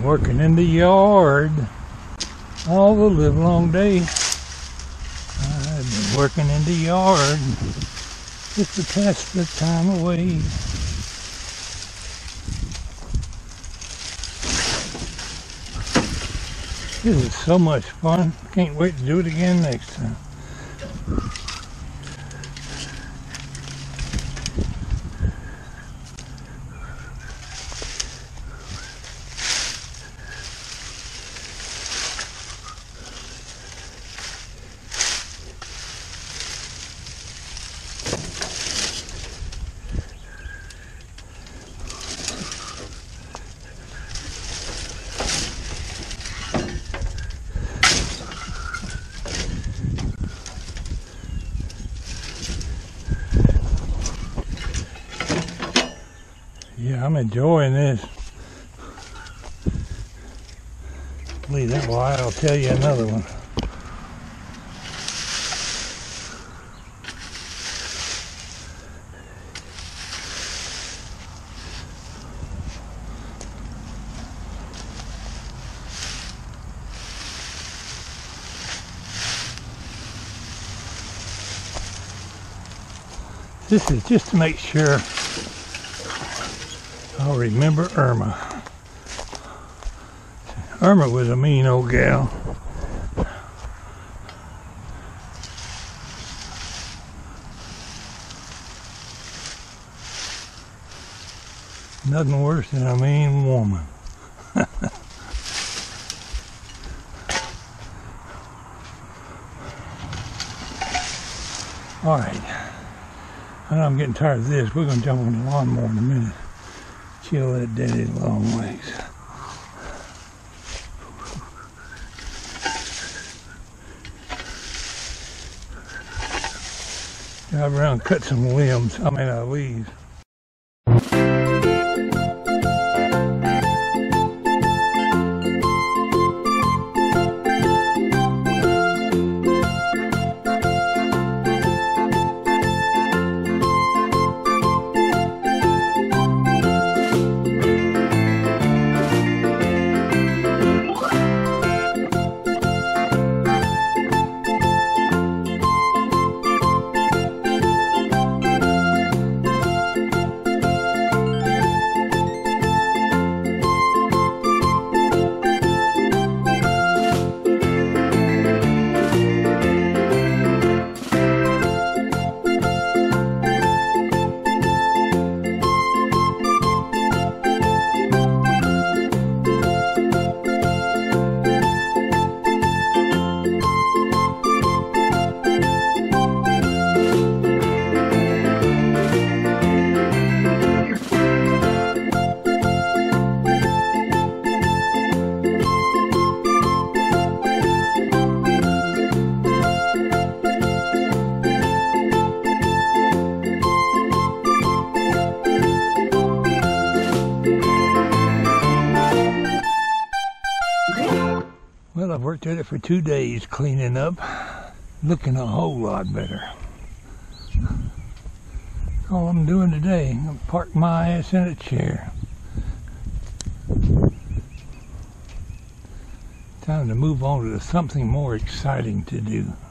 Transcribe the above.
Working in the yard all the livelong day. I've been working in the yard just to pass the time away. This is so much fun. Can't wait to do it again next time. Yeah, I'm enjoying this. Leave that while I'll tell you another one. This is just to make sure I'll remember Irma. Irma was a mean old gal. Nothing worse than a mean woman. Alright. I know I'm getting tired of this. We're going to jump on the lawnmower in a minute. Chill that daddy's long legs. Drive around and cut some leaves. Well, I've worked at it for 2 days cleaning up, looking a whole lot better. That's all I'm doing today. I'm gonna park my ass in a chair. Time to move on to something more exciting to do.